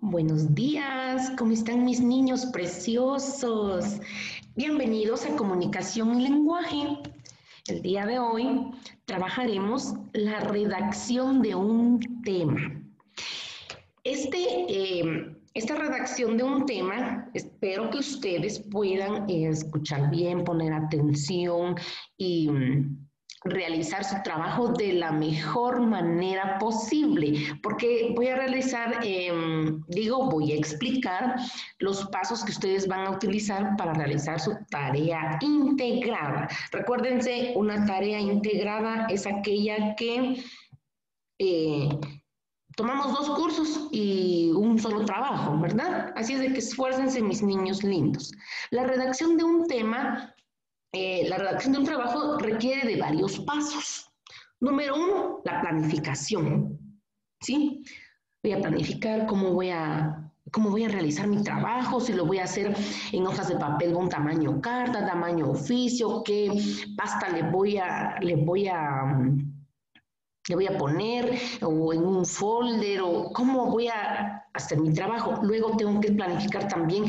Buenos días, ¿cómo están mis niños preciosos? Bienvenidos a Comunicación y Lenguaje. El día de hoy trabajaremos la redacción de un tema. Esta redacción de un tema, espero que ustedes puedan escuchar bien, poner atención y realizar su trabajo de la mejor manera posible, porque voy a realizar, voy a explicar los pasos que ustedes van a utilizar para realizar su tarea integrada. Recuérdense, una tarea integrada es aquella que tomamos 2 cursos y un solo trabajo, ¿verdad? Así es de que esfuércense, mis niños lindos. La redacción de un tema, la redacción de un trabajo requiere de varios pasos. Número 1, la planificación, ¿sí? Voy a planificar cómo voy a realizar mi trabajo, si lo voy a hacer en hojas de papel con tamaño carta, tamaño oficio, qué pasta le voy a poner, o en un folder, o cómo voy a hacer mi trabajo. Luego tengo que planificar también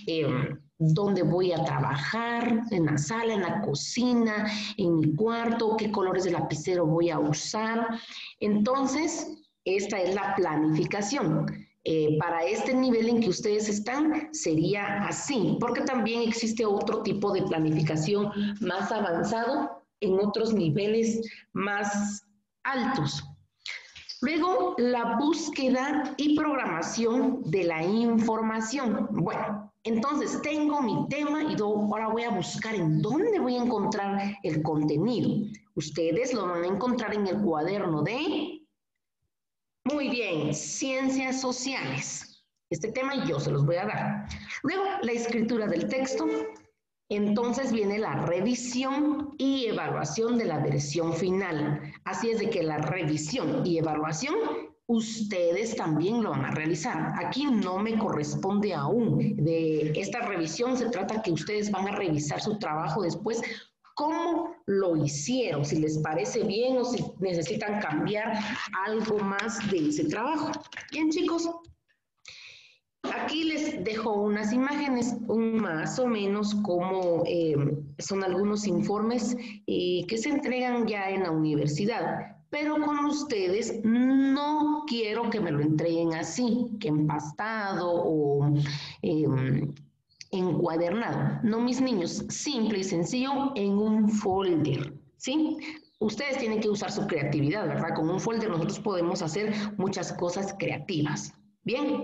dónde voy a trabajar, en la sala, en la cocina, en mi cuarto, qué colores de lapicero voy a usar. Entonces, esta es la planificación. Para este nivel en que ustedes están, sería así, porque también existe otro tipo de planificación más avanzado en otros niveles más altos. Luego, la búsqueda y programación de la información. Bueno, entonces tengo mi tema y ahora voy a buscar en dónde voy a encontrar el contenido. Ustedes lo van a encontrar en el cuaderno de, muy bien, ciencias sociales. Este tema yo se los voy a dar. Luego, la escritura del texto. Entonces viene la revisión y evaluación de la versión final. Así es de que la revisión y evaluación ustedes también lo van a realizar. Aquí no me corresponde aún. De esta revisión se trata que ustedes van a revisar su trabajo después, cómo lo hicieron, si les parece bien o si necesitan cambiar algo más de ese trabajo. Bien, chicos. Aquí les dejo unas imágenes, más o menos como son algunos informes que se entregan ya en la universidad, pero con ustedes no quiero que me lo entreguen así, que empastado o encuadernado. No, mis niños, simple y sencillo en un folder, ¿sí? Ustedes tienen que usar su creatividad, ¿verdad? Con un folder nosotros podemos hacer muchas cosas creativas. Bien.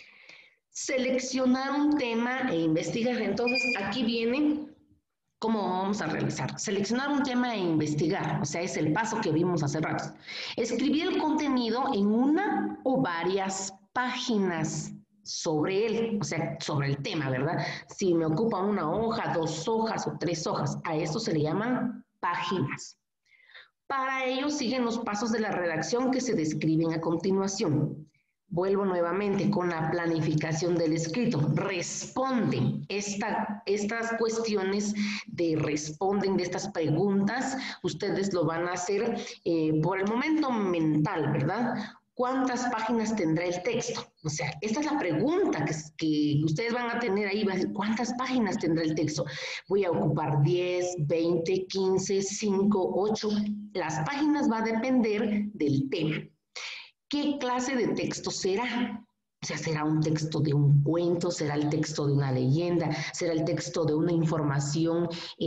Seleccionar un tema e investigar. Entonces, aquí viene cómo vamos a realizar. Seleccionar un tema e investigar, o sea, es el paso que vimos hace rato. Escribir el contenido en una o varias páginas sobre él, o sea, sobre el tema, ¿verdad? Si me ocupa una hoja, 2 hojas o 3 hojas, a esto se le llaman páginas. Para ello siguen los pasos de la redacción que se describen a continuación. Vuelvo nuevamente con la planificación del escrito. Responden estas cuestiones responden de estas preguntas. Ustedes lo van a hacer por el momento mental, ¿verdad? ¿Cuántas páginas tendrá el texto? O sea, esta es la pregunta que ustedes van a tener ahí. ¿Cuántas páginas tendrá el texto? Voy a ocupar 10, 20, 15, 5, 8. Las páginas va a depender del tema. ¿Qué clase de texto será? O sea, será un texto de un cuento, será el texto de una leyenda, será el texto de una información,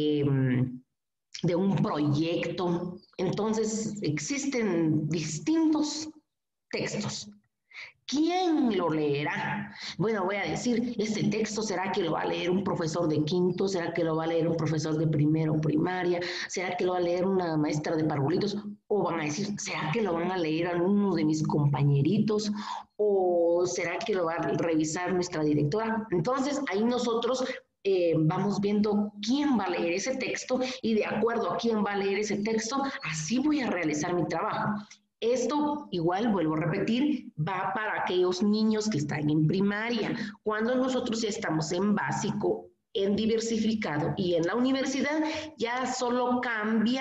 de un proyecto. Entonces, existen distintos textos. ¿Quién lo leerá? Bueno, voy a decir, este texto, ¿será que lo va a leer un profesor de quinto? ¿Será que lo va a leer un profesor de primero primaria? ¿Será que lo va a leer una maestra de parvulitos? ¿O van a decir, será que lo van a leer algunos de mis compañeritos? ¿O será que lo va a revisar nuestra directora? Entonces, ahí nosotros vamos viendo quién va a leer ese texto y de acuerdo a quién va a leer ese texto, así voy a realizar mi trabajo. Esto, igual, vuelvo a repetir, va para aquellos niños que están en primaria. Cuando nosotros ya estamos en básico, en diversificado y en la universidad, ya solo cambia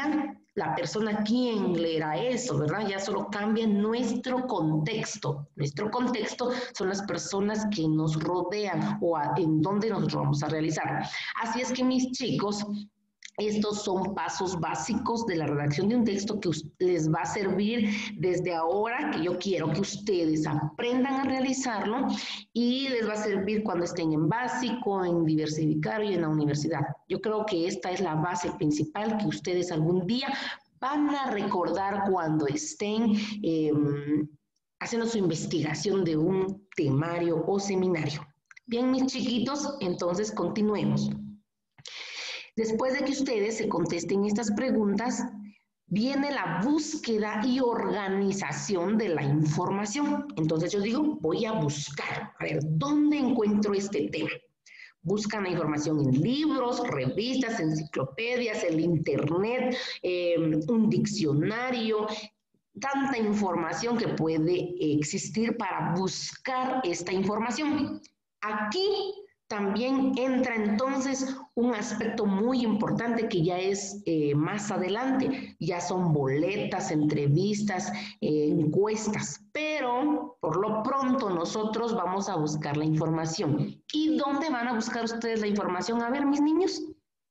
la persona quién leerá eso, ¿verdad? Ya solo cambia nuestro contexto. Nuestro contexto son las personas que nos rodean o en donde nosotros vamos a realizar. Así es que mis chicos, estos son pasos básicos de la redacción de un texto que les va a servir desde ahora, que yo quiero que ustedes aprendan a realizarlo y les va a servir cuando estén en básico, en diversificar y en la universidad. Yo creo que esta es la base principal que ustedes algún día van a recordar cuando estén haciendo su investigación de un temario o seminario. Bien, mis chiquitos, entonces continuemos. Después de que ustedes se contesten estas preguntas, viene la búsqueda y organización de la información. Entonces yo digo, voy a buscar, a ver, ¿dónde encuentro este tema? Buscan la información en libros, revistas, enciclopedias, el internet, un diccionario, tanta información que puede existir para buscar esta información. Aquí también entra entonces un aspecto muy importante que ya es más adelante, ya son boletas, entrevistas, encuestas, pero por lo pronto nosotros vamos a buscar la información. ¿Y dónde van a buscar ustedes la información? A ver, mis niños.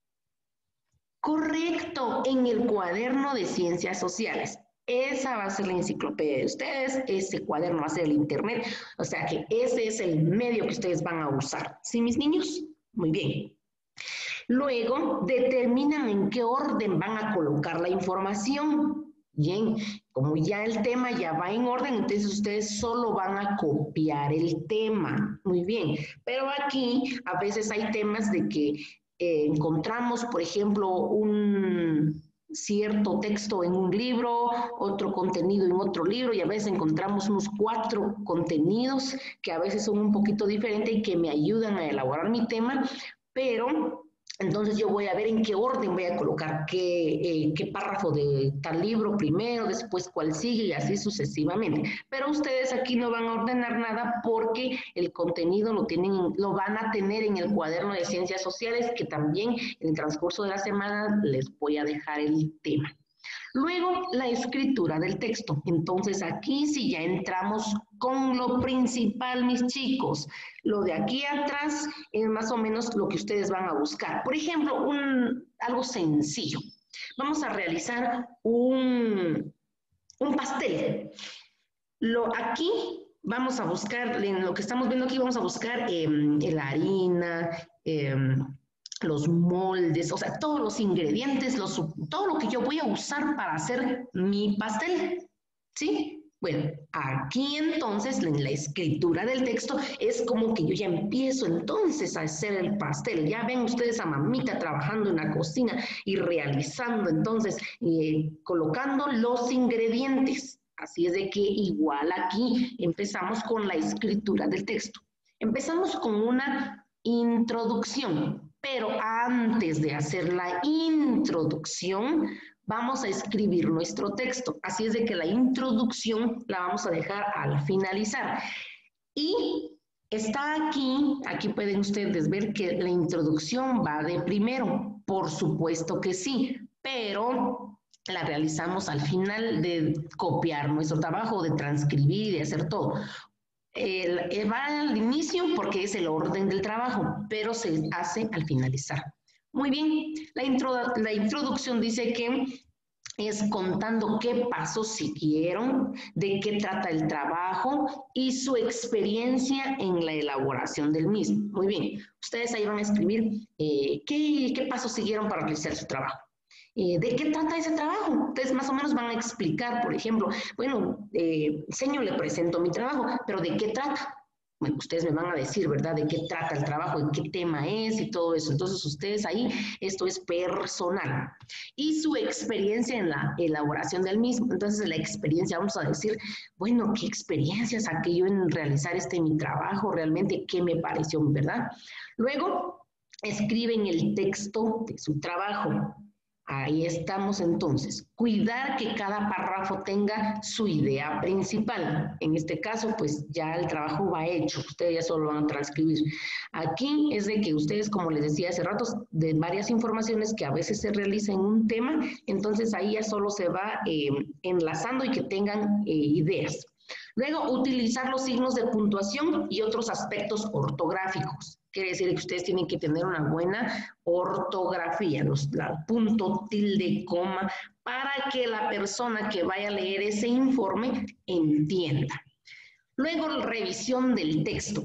Correcto, en el cuaderno de ciencias sociales. Esa va a ser la enciclopedia de ustedes, ese cuaderno va a ser el internet, o sea que ese es el medio que ustedes van a usar. ¿Sí, mis niños? Muy bien. Luego, determinan en qué orden van a colocar la información. Bien, como ya el tema ya va en orden, entonces ustedes solo van a copiar el tema. Muy bien, pero aquí a veces hay temas de que encontramos, por ejemplo, un cierto texto en un libro, otro contenido en otro libro, y a veces encontramos unos 4 contenidos que a veces son un poquito diferentes y que me ayudan a elaborar mi tema, pero entonces yo voy a ver en qué orden voy a colocar qué párrafo de tal libro primero, después cuál sigue y así sucesivamente. Pero ustedes aquí no van a ordenar nada porque el contenido lo van a tener en el cuaderno de ciencias sociales, que también en el transcurso de la semana les voy a dejar el tema. Luego, la escritura del texto. Entonces, aquí sí ya entramos con lo principal, mis chicos. Lo de aquí atrás es más o menos lo que ustedes van a buscar. Por ejemplo, algo sencillo. Vamos a realizar un pastel. Aquí vamos a buscar, en lo que estamos viendo aquí, vamos a buscar la harina, los moldes, o sea, todos los ingredientes, todo lo que yo voy a usar para hacer mi pastel, ¿sí? Bueno, aquí entonces en la escritura del texto es como que yo ya empiezo entonces a hacer el pastel. Ya ven ustedes a mamita trabajando en la cocina y realizando entonces, colocando los ingredientes. Así es de que igual aquí empezamos con la escritura del texto. Empezamos con una introducción. Pero antes de hacer la introducción, vamos a escribir nuestro texto. Así es de que la introducción la vamos a dejar al finalizar. Y está aquí pueden ustedes ver que la introducción va de primero. Por supuesto que sí, pero la realizamos al final de copiar nuestro trabajo, de transcribir y de hacer todo. Va al inicio porque es el orden del trabajo, pero se hace al finalizar. Muy bien, la introducción dice que es contando qué pasos siguieron, de qué trata el trabajo y su experiencia en la elaboración del mismo. Muy bien, ustedes ahí van a escribir qué pasos siguieron para realizar su trabajo. ¿De qué trata ese trabajo? Entonces, más o menos van a explicar, por ejemplo, bueno, señor, le presento mi trabajo, pero ¿de qué trata? Bueno, ustedes me van a decir, ¿verdad?, de qué trata el trabajo, de qué tema es y todo eso. Entonces, ustedes ahí, esto es personal. Y su experiencia en la elaboración del mismo. Entonces, la experiencia, vamos a decir, bueno, ¿qué experiencia saqué yo en realizar mi trabajo? Realmente, ¿qué me pareció, verdad? Luego, escriben el texto de su trabajo. Ahí estamos entonces. Cuidar que cada párrafo tenga su idea principal. En este caso, pues ya el trabajo va hecho. Ustedes ya solo van a transcribir. Aquí es de que ustedes, como les decía hace rato, de varias informaciones que a veces se realizan en un tema, entonces ahí ya solo se va enlazando y que tengan ideas. Luego, utilizar los signos de puntuación y otros aspectos ortográficos. Quiere decir que ustedes tienen que tener una buena ortografía, punto, tilde, coma, para que la persona que vaya a leer ese informe entienda. Luego, revisión del texto.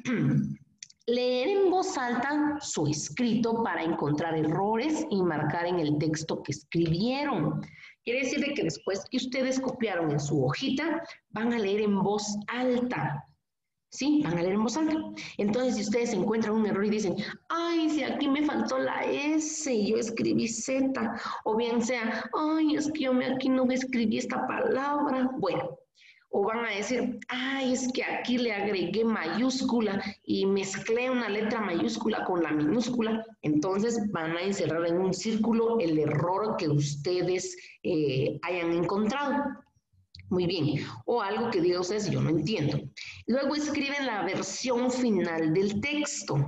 Leer en voz alta su escrito para encontrar errores y marcar en el texto que escribieron. Quiere decir que después que ustedes copiaron en su hojita, van a leer en voz alta. ¿Sí? Van a leer en voz alta. Entonces, si ustedes encuentran un error y dicen, ay, si aquí me faltó la S, yo escribí Z, o bien sea, ay, es que yo aquí no escribí esta palabra. Bueno, o van a decir, ay, es que aquí le agregué mayúscula y mezclé una letra mayúscula con la minúscula. Entonces van a encerrar en un círculo el error que ustedes hayan encontrado. Muy bien. O algo que diga ustedes, yo no entiendo. Luego escriben la versión final del texto.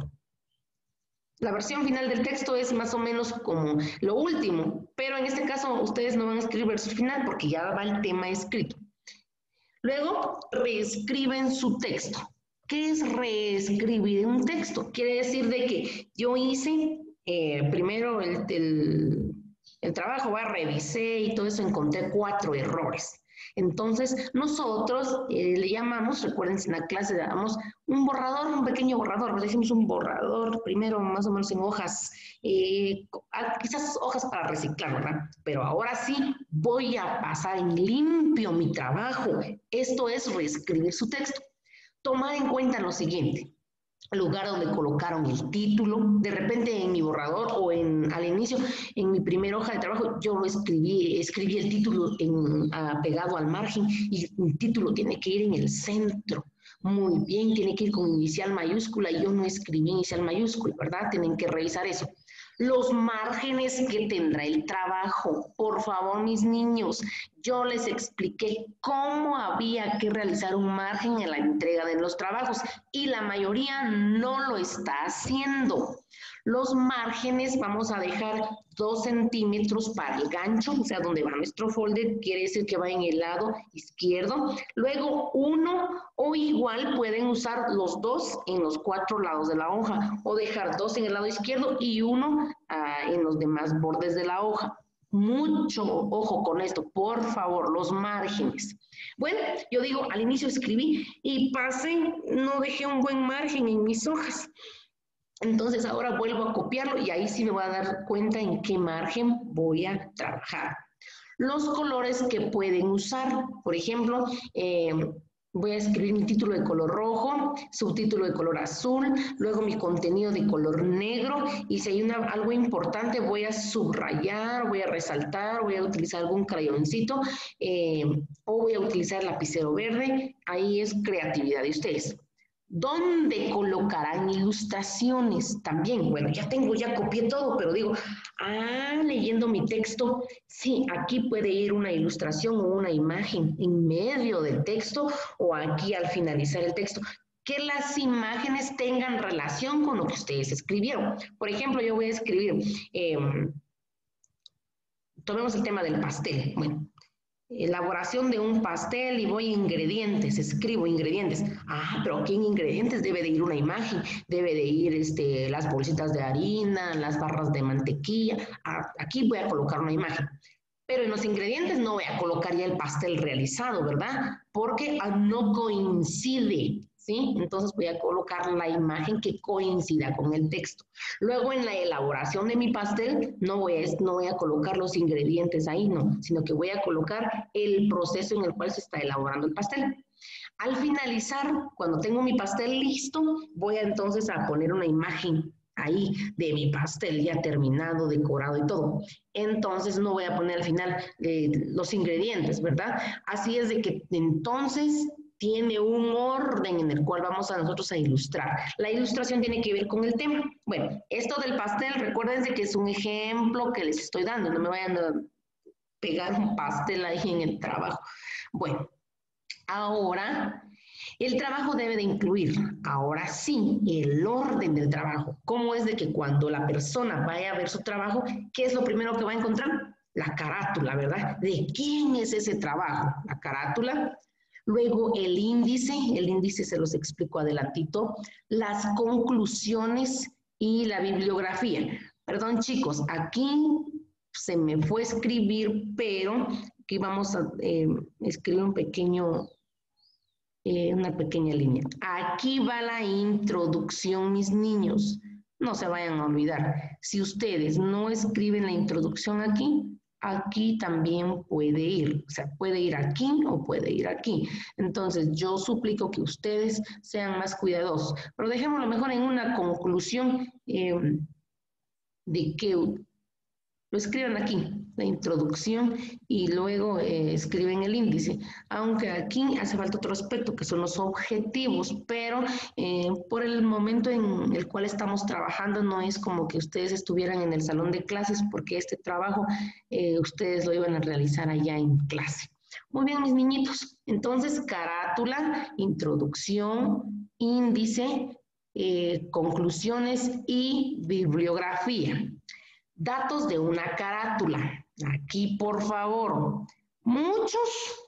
La versión final del texto es más o menos como lo último, pero en este caso ustedes no van a escribir versión final porque ya va el tema escrito. Luego, reescriben su texto. ¿Qué es reescribir un texto? Quiere decir de que yo hice primero el trabajo, revisé y todo eso, encontré 4 errores. Entonces, nosotros le llamamos, recuerden, en la clase damos un borrador, un pequeño borrador, le decimos un borrador, primero más o menos en hojas, quizás hojas para reciclar, ¿verdad? Pero ahora sí voy a pasar en limpio mi trabajo. Esto es reescribir su texto. Tomar en cuenta lo siguiente. El lugar donde colocaron el título, de repente en mi borrador o al inicio, en mi primera hoja de trabajo, yo escribí el título pegado al margen y el título tiene que ir en el centro. Muy bien, tiene que ir con inicial mayúscula y yo no escribí inicial mayúscula, ¿verdad? Tienen que revisar eso. Los márgenes que tendrá el trabajo. Por favor, mis niños, yo les expliqué cómo había que realizar un margen en la entrega de los trabajos y la mayoría no lo está haciendo. Los márgenes vamos a dejar 2 centímetros para el gancho, o sea, donde va nuestro folder, quiere decir que va en el lado izquierdo. Luego 1 o igual pueden usar los 2 en los 4 lados de la hoja o dejar 2 en el lado izquierdo y 1 en los demás bordes de la hoja. Mucho ojo con esto, por favor, los márgenes. Bueno, yo digo, al inicio escribí y pasé, no dejé un buen margen en mis hojas. Entonces ahora vuelvo a copiarlo y ahí sí me voy a dar cuenta en qué margen voy a trabajar. Los colores que pueden usar, por ejemplo, voy a escribir mi título de color rojo, subtítulo de color azul, luego mi contenido de color negro y si hay algo importante voy a subrayar, voy a resaltar, voy a utilizar algún crayoncito o voy a utilizar lapicero verde. Ahí es creatividad de ustedes. ¿Dónde colocarán ilustraciones? También, bueno, ya copié todo, pero digo, leyendo mi texto, sí, aquí puede ir una ilustración o una imagen en medio del texto o aquí al finalizar el texto. Que las imágenes tengan relación con lo que ustedes escribieron. Por ejemplo, yo voy a escribir, tomemos el tema del pastel. Bueno, elaboración de un pastel y voy a ingredientes, escribo ingredientes. Pero aquí en ingredientes debe de ir una imagen, debe de ir las bolsitas de harina, las barras de mantequilla. Aquí voy a colocar una imagen. Pero en los ingredientes no voy a colocar ya el pastel realizado, ¿verdad? Porque no coincide, ¿sí? Entonces voy a colocar la imagen que coincida con el texto. Luego en la elaboración de mi pastel no voy a colocar los ingredientes ahí, no, sino que voy a colocar el proceso en el cual se está elaborando el pastel. Al finalizar, cuando tengo mi pastel listo, voy entonces a poner una imagen ahí de mi pastel ya terminado, decorado y todo. Entonces no voy a poner al final los ingredientes, ¿verdad? Así es de que entonces tiene un orden en el cual vamos a nosotros a ilustrar. La ilustración tiene que ver con el tema. Bueno, esto del pastel, recuérdense que es un ejemplo que les estoy dando, no me vayan a pegar un pastel ahí en el trabajo. Bueno, ahora el trabajo debe de incluir, ahora sí, el orden del trabajo. ¿Cómo es de que cuando la persona vaya a ver su trabajo, qué es lo primero que va a encontrar? La carátula, ¿verdad? ¿De quién es ese trabajo? La carátula. Luego el índice se los explico adelantito, las conclusiones y la bibliografía. Perdón chicos, aquí se me fue a escribir, pero aquí vamos a escribir una pequeña línea. Aquí va la introducción, mis niños. No se vayan a olvidar. Si ustedes no escriben la introducción aquí, aquí también puede ir. O sea, puede ir aquí o puede ir aquí. Entonces, yo suplico que ustedes sean más cuidadosos. Pero dejémoslo mejor en una conclusión de que lo escriban aquí, la introducción, y luego escriben el índice. Aunque aquí hace falta otro aspecto, que son los objetivos, pero por el momento en el cual estamos trabajando, no es como que ustedes estuvieran en el salón de clases, porque este trabajo ustedes lo iban a realizar allá en clase. Muy bien, mis niñitos. Entonces, carátula, introducción, índice, conclusiones y bibliografía. Datos de una carátula. Aquí, por favor. Muchos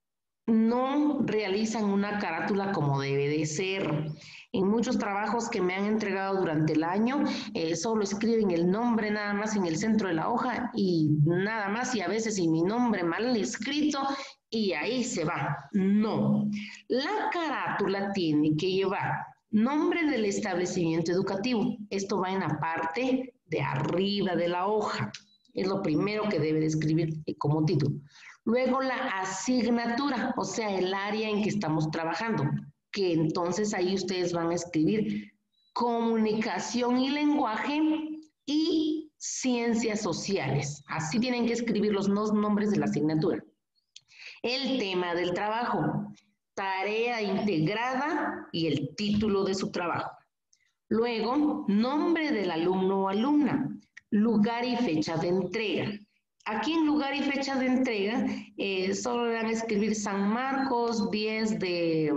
no realizan una carátula como debe de ser. En muchos trabajos que me han entregado durante el año, solo escriben el nombre nada más en el centro de la hoja y nada más, y a veces y mi nombre mal escrito, y ahí se va. No. La carátula tiene que llevar nombre del establecimiento educativo. Esto va en la parte de arriba de la hoja. Es lo primero que debe de escribir como título. Luego la asignatura, o sea, el área en que estamos trabajando, que entonces ahí ustedes van a escribir comunicación y lenguaje y ciencias sociales. Así tienen que escribir los nombres de la asignatura. El tema del trabajo, tarea integrada y el título de su trabajo. Luego, nombre del alumno o alumna, lugar y fecha de entrega. Aquí en lugar y fecha de entrega, solo van a escribir San Marcos, 10 de,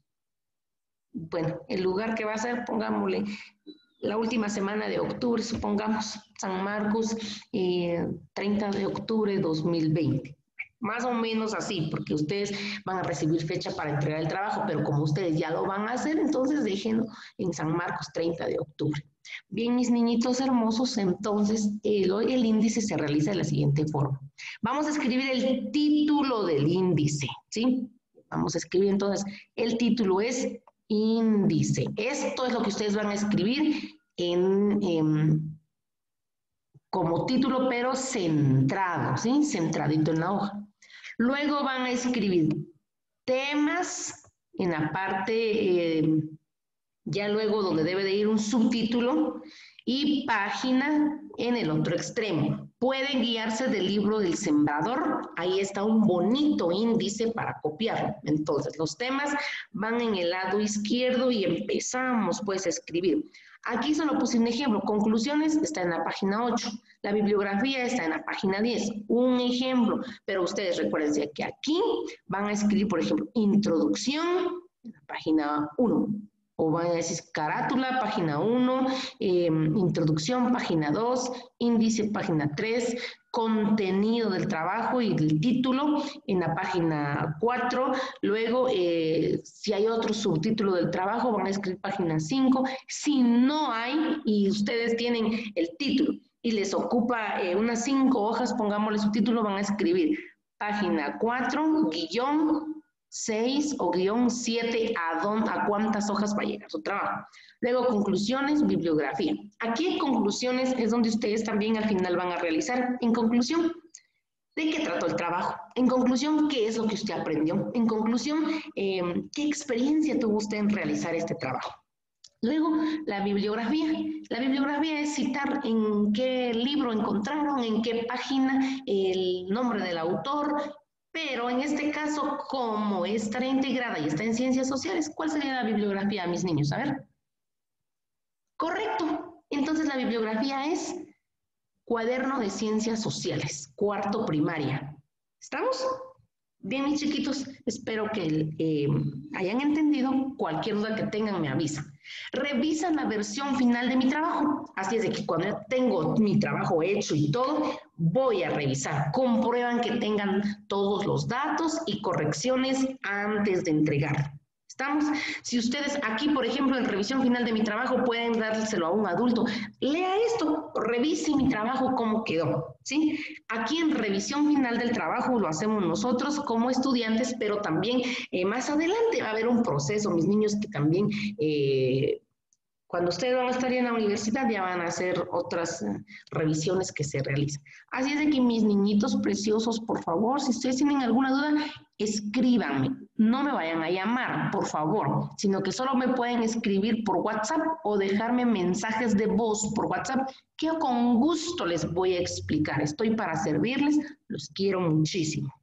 bueno, el lugar que va a ser, pongámosle, la última semana de octubre, supongamos, San Marcos, 30 de octubre de 2020. Más o menos así, porque ustedes van a recibir fecha para entregar el trabajo, pero como ustedes ya lo van a hacer, entonces déjenlo en San Marcos, 30 de octubre. Bien, mis niñitos hermosos, entonces el índice se realiza de la siguiente forma. Vamos a escribir el título del índice, ¿sí? Vamos a escribir entonces, el título es índice. Esto es lo que ustedes van a escribir como título, pero centrado, ¿sí? Centradito en la hoja. Luego van a escribir temas en la parte, ya luego donde debe de ir un subtítulo, y página en el otro extremo. Pueden guiarse del libro del Sembrador, ahí está un bonito índice para copiarlo. Entonces, los temas van en el lado izquierdo y empezamos pues a escribir. Aquí solo puse un ejemplo, conclusiones está en la página 8, la bibliografía está en la página 10, un ejemplo, pero ustedes recuerden que aquí van a escribir, por ejemplo, introducción en la página 1, o van a decir carátula, página 1, introducción, página 2, índice, página 3, contenido del trabajo y el título en la página 4, luego si hay otro subtítulo del trabajo van a escribir página 5, si no hay y ustedes tienen el título y les ocupa unas 5 hojas, pongámosle su título, van a escribir página 4, guión 6 o guión 7, a cuántas hojas va a llegar su trabajo. Luego, conclusiones, bibliografía. Aquí en conclusiones es donde ustedes también al final van a realizar. En conclusión, ¿de qué trató el trabajo? En conclusión, ¿qué es lo que usted aprendió? En conclusión, ¿qué experiencia tuvo usted en realizar este trabajo? Luego, la bibliografía. La bibliografía es citar en qué libro encontraron, en qué página, el nombre del autor, Pero en este caso, como es tarea integrada y está en ciencias sociales, ¿cuál sería la bibliografía, mis niños? A ver. Correcto. Entonces la bibliografía es Cuaderno de Ciencias Sociales, cuarto primaria. ¿Estamos? Bien, mis chiquitos, espero que hayan entendido. Cualquier duda que tengan me avisan. Revisan la versión final de mi trabajo. Así es de que cuando tengo mi trabajo hecho y todo, voy a revisar. Comprueban que tengan todos los datos y correcciones antes de entregar. ¿Estamos? Si ustedes aquí, por ejemplo, en revisión final de mi trabajo, pueden dárselo a un adulto, lea esto, revise mi trabajo, cómo quedó, ¿sí? Aquí en revisión final del trabajo lo hacemos nosotros como estudiantes, pero también más adelante va a haber un proceso, mis niños, que también cuando ustedes van a estar en la universidad ya van a hacer otras revisiones que se realizan. Así es de que mis niñitos preciosos, por favor, si ustedes tienen alguna duda, escríbanme. No me vayan a llamar, por favor, sino que solo me pueden escribir por WhatsApp o dejarme mensajes de voz por WhatsApp, que yo con gusto les voy a explicar. Estoy para servirles, los quiero muchísimo.